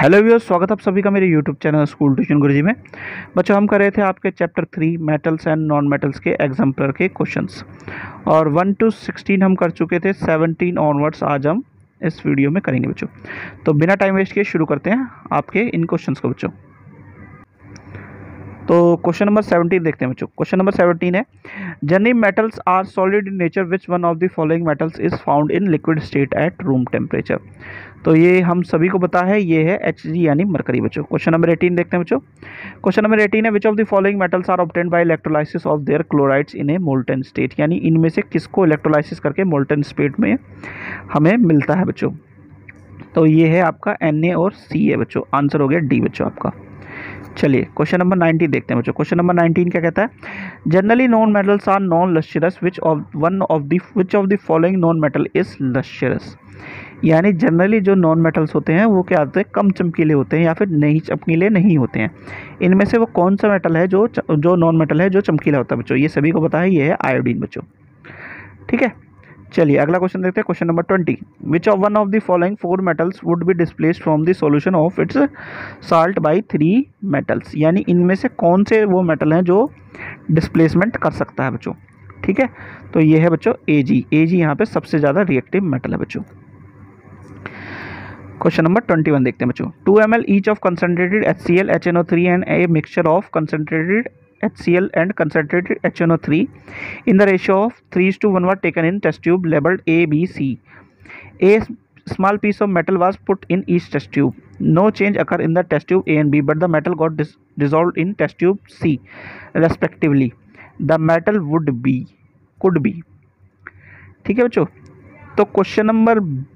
Hello viewers, स्वागत है आप सभी का मेरे YouTube channel school tuition Guruji में। बच्चों, हम कर रहे थे आपके chapter 3 metals and non metals के एग्जाम्पलर के क्वेश्चंस और 1 to 16 हम कर चुके थे। 17 ऑनवर्ड्स आज हम इस वीडियो में करेंगे बच्चों। तो बिना टाइम वेस्ट किए शुरू करते हैं आपके इन क्वेश्चंस को बच्चों। तो क्वेश्चन नंबर 17 देखते हैं बच्चों। क्वेश्चन नंबर 17 है, generally metals are solid in nature, which one of the following metals is found in liquid state at room temperature. तो ये हम सभी को पता है, ये है Hg यानी मरकरी बच्चों। क्वेश्चन नंबर 18 देखते हैं बच्चों। क्वेश्चन नंबर 18 है, which of the following metals are obtained by electrolysis of their chlorides in a molten state, यानी इनमें से किसको इलेक्ट्रोलाइसिस करके मोल्टन स्टेट में हमें मिलता है बच्चों। तो ये है आपका Na और C है बच्चों। आंसर हो गया डी बच्चों आपका। चलिए क्वेश्चन नंबर 19 देखते हैं बच्चों। क्वेश्चन नंबर 19 क्या कहता है, generally non metals are non lustrous, which of the following non metal is lustrous. यानी जनरली जो नॉन मेटल्स होते हैं वो क्या होते हैं, कम चमकीले होते हैं या फिर नहीं चमकीले नहीं होते हैं। इनमें से वो कौन सा मेटल है जो नॉन मेटल है जो चमकीला होता है बच्चों। ये सभी को पता है, ये है आयोडीन बच्चों। ठीक है, चलिए अगला क्वेश्चन देखते हैं। Question number 20, which of one of the following 4 metals would be displaced from the solution of its salt by 3 metals. यानी इनमें से कौन से वो मेटल हैं जो डिस्प्लेसमेंट कर सकता है बच्चों। ठीक है, तो ये है बच्चों Ag यहाँ पे सबसे ज़्यादा रिएक्टिव मेटल है बच्चों। क्वेश्चन नंबर 21 देखते हैं बच्चों। 2 ml each of concentrated HCl, HNO3 and a mixture of concentrated HCl and concentrated HNO3 in the ratio of 3:1 were taken in test tube labeled A, B, C. A small piece of metal was put in each test tube. No change occurred in the test tube A and B, but the metal got dissolved in test tube C respectively. The metal could be. ठीक है बच्चों, तो question number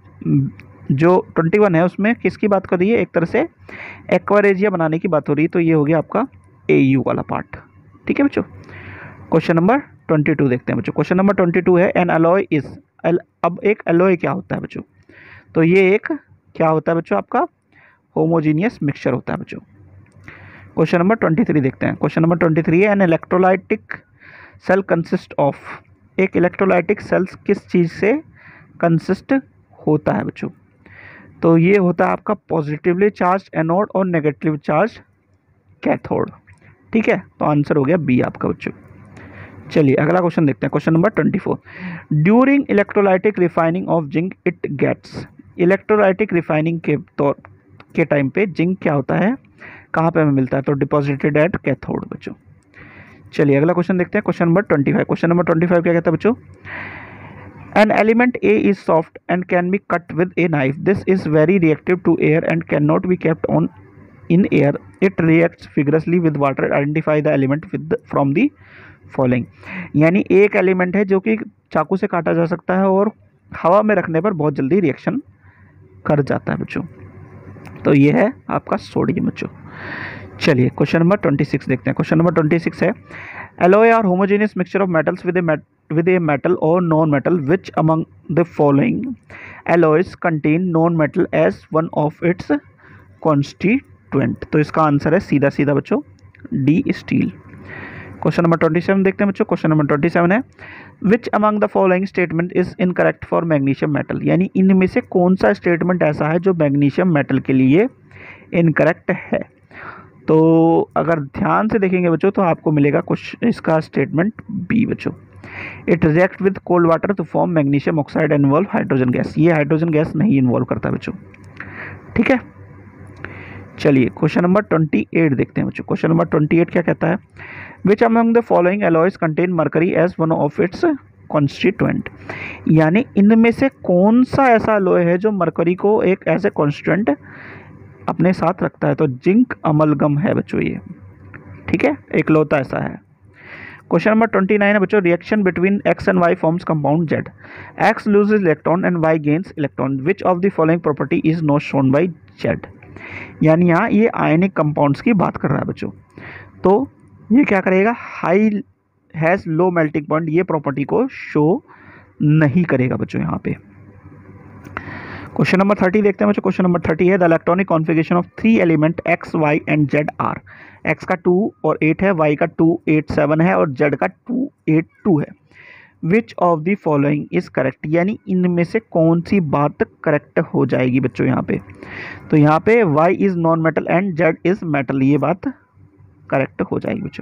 जो 21 है उसमें किसकी बात कर रही है, एक तरह से एक्वारेजिया बनाने की बात हो रही है। तो ये हो गया आपका AU वाला पार्ट। ठीक है बच्चों, क्वेश्चन नंबर 22 देखते हैं बच्चों। क्वेश्चन नंबर 22 है, एन अलॉय इज। अब एक अलॉय क्या होता है बच्चों, तो ये एक क्या होता है बच्चों, आपका होमोजीनियस मिक्सचर होता है बच्चों। क्वेश्चन नंबर 23 देखते हैं। क्वेश्चन नंबर 23 है, an electrolytic cell consist of. एक इलेक्ट्रोलाइटिक सेल्स किस चीज़ से कंसिस्ट होता है बच्चों, तो ये होता है आपका पॉजिटिवली चार्ज एनोड और नेगेटिव चार्ज कैथोड। ठीक है, तो आंसर हो गया बी आपका बच्चों। चलिए अगला क्वेश्चन देखते हैं। Question number 24, during electrolytic refining of zinc it gets. Electrolytic refining के टाइम पे जिंक क्या होता है, कहाँ पे हमें मिलता है, तो डिपॉजिटेड एट कैथोड बच्चों। चलिए अगला क्वेश्चन देखते हैं। Question number 25। क्वेश्चन नंबर 25 क्या कहता है बच्चों, an element A is soft and can be cut with a knife. This is very reactive to air and cannot be kept on in air. It reacts vigorously with water. Identify the element from the following. यानी एक element है जो कि चाकू से काटा जा सकता है और हवा में रखने पर बहुत जल्दी रिएक्शन कर जाता है बच्चों। तो ये है आपका सोडियम बच्चों। चलिए क्वेश्चन नंबर 26 देखते हैं। क्वेश्चन नंबर 26 है, alloy are homogeneous mixture of metals with a metal or non-metal. Which among the following alloys contain non-metal as one of its constituent? तो इसका आंसर है सीधा सीधा बच्चों डी स्टील। क्वेश्चन नंबर 27 देखते हैं बच्चों। क्वेश्चन नंबर 27 है, which among the following statement is incorrect for magnesium metal. यानी इनमें से कौन सा स्टेटमेंट ऐसा है जो मैग्नीशियम मेटल के लिए इनकरेक्ट है। तो अगर ध्यान से देखेंगे बच्चों तो आपको मिलेगा कुछ इसका स्टेटमेंट बी बच्चों। It react with cold water to form magnesium oxide and involve hydrogen gas. ये हाइड्रोजन गैस नहीं इन्वॉल्व करता बच्चों। ठीक है, चलिए क्वेश्चन नंबर 28 देखते हैं बच्चों। क्वेश्चन नंबर 28 क्या कहता है, which among the following alloys contain mercury as one of its constituent. यानी इनमें से कौन सा ऐसा एलॉय है जो मरकरी को एक एज ए कॉन्स्टिट्यूएंट अपने साथ रखता है, तो जिंक अमलगम है बच्चों ये। ठीक है, एक लौता ऐसा है। क्वेश्चन नंबर 29 है बच्चों, reaction between X and Y forms compound Z. X loses electron and Y gains electron. Which of the following property is not shown by Z. यानी यहाँ ये आयनिक कंपाउंड्स की बात कर रहा है बच्चों। तो ये क्या करेगा, high has low melting point, ये प्रॉपर्टी को शो नहीं करेगा बच्चों यहाँ पे। क्वेश्चन नंबर 30 देखते हैं बच्चों। क्वेश्चन नंबर 30 है, the electronic configuration of 3 element X Y and Z are. X का 2 और 8 है, वाई का 2 8 7 है और जेड का 2 8 2 है। Which of the following is correct, यानी इनमें से कौन सी बात करेक्ट हो जाएगी बच्चों यहाँ पे। तो यहाँ पे y is non metal and z is metal, ये बात करेक्ट हो जाएगी बच्चों।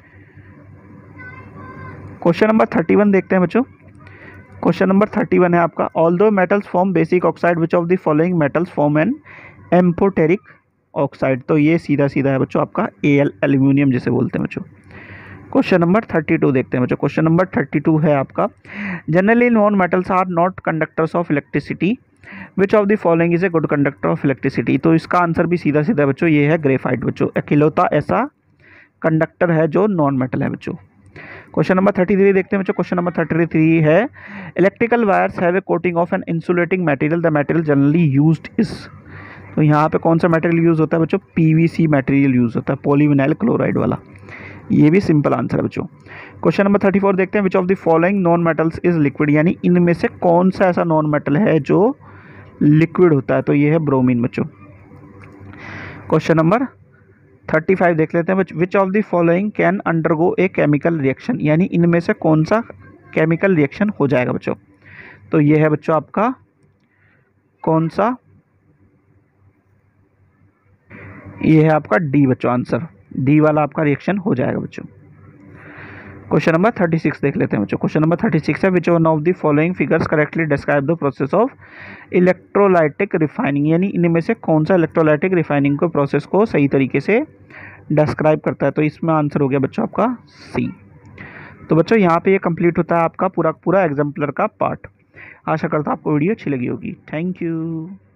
क्वेश्चन नंबर 31 देखते हैं बच्चों। क्वेश्चन नंबर 31 है आपका, although metals form basic oxide which of the following metals form an amphoteric oxide. तो ये सीधा सीधा है बच्चों आपका Al, एल्यूमिनियम जिसे बोलते हैं बच्चों। क्वेश्चन नंबर 32 देखते हैं बच्चों। क्वेश्चन नंबर 32 है आपका, generally non metals are not conductors of electricity, which of the following is a good conductor of electricity. तो इसका आंसर भी सीधा सीधा बच्चों ये है ग्रेफाइट बच्चों, इकलौता ऐसा कंडक्टर है जो नॉन मेटल है बच्चों। क्वेश्चन नंबर 33 देखते हैं बच्चों। क्वेश्चन नंबर 33 है, electrical wires have a coating of an insulating material, the material generally used is. तो यहाँ पे कौन सा मटेरियल यूज होता है बच्चों, PVC मटेरियल यूज होता है, पॉलीविनाइल क्लोराइड वाला। ये भी सिंपल आंसर है बच्चों। क्वेश्चन नंबर 34 देखते हैं, which of the following non metals is liquid, यानी इनमें से कौन सा ऐसा नॉन मेटल है जो लिक्विड होता है। तो ये है ब्रोमीन बच्चों। क्वेश्चन नंबर 35 देख लेते हैं, which of the following can undergo a chemical reaction, यानी इनमें से कौन सा केमिकल रिएक्शन हो जाएगा बच्चों। तो ये है बच्चों आपका कौन सा, ये है आपका डी बच्चों, आंसर डी वाला आपका रिएक्शन हो जाएगा बच्चों। क्वेश्चन नंबर 36 देख लेते हैं बच्चों। क्वेश्चन नंबर 36 है, which one of the following figures correctly describe the process of electrolytic refining, यानी इनमें से कौन सा इलेक्ट्रोलाइटिक रिफाइनिंग को प्रोसेस को सही तरीके से डिस्क्राइब करता है। तो इसमें आंसर हो गया बच्चों आपका सी। तो बच्चों यहाँ पे ये कंप्लीट होता है आपका पूरा पूरा एग्जाम्पलर का पार्ट। आशा करता हूँ आपको वीडियो अच्छी लगी होगी। Thank you.